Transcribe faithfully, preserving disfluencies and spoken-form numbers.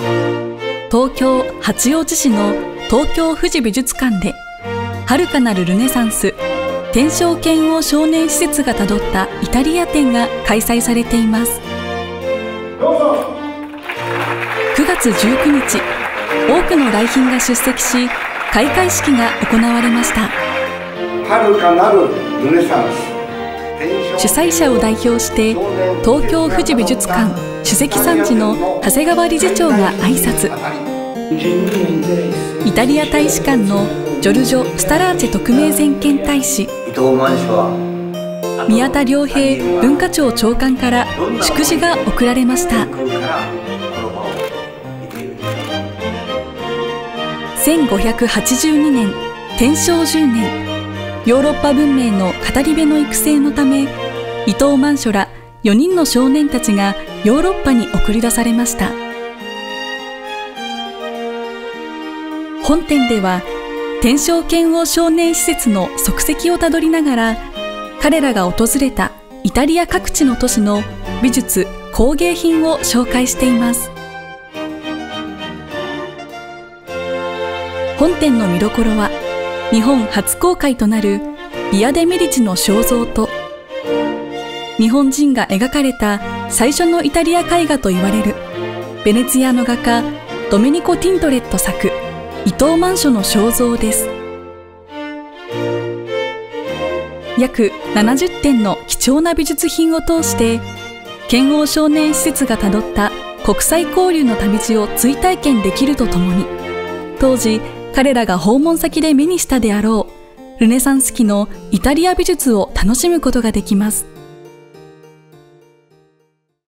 東京・八王子市の東京富士美術館で、遥かなるルネサンス天正剣王少年施設がたどったイタリア展が開催されています。くがつじゅうくにち、多くの来賓が出席し、開会式が行われました。 遥かなるルネサンス主催者を代表して東京富士美術館首席参事の長谷川理事長が挨拶。イタリア大使館のジョルジョ・スタラーチェ特命全権大使、宮田良平文化庁長官から祝辞が贈られました。せんごひゃくはちじゅうにねん天正じゅうねん、ヨーロッパ文明の語り部の育成のため、伊藤満書らよにんの少年たちがヨーロッパに送り出されました。本展では天正剣王少年施設の足跡をたどりながら、彼らが訪れたイタリア各地の都市の美術・工芸品を紹介しています。本展の見どころは、日本初公開となるビア・デ・メディチの肖像と、日本人が描かれた最初のイタリア絵画といわれるベネツィアの画家ドメニコ・ティントレット作伊藤満書の肖像です。約ななじゅってんの貴重な美術品を通して、剣王少年施設がたどった国際交流の旅路を追体験できるとともに、当時彼らが訪問先で目にしたであろうルネサンス期のイタリア美術を楽しむことができます。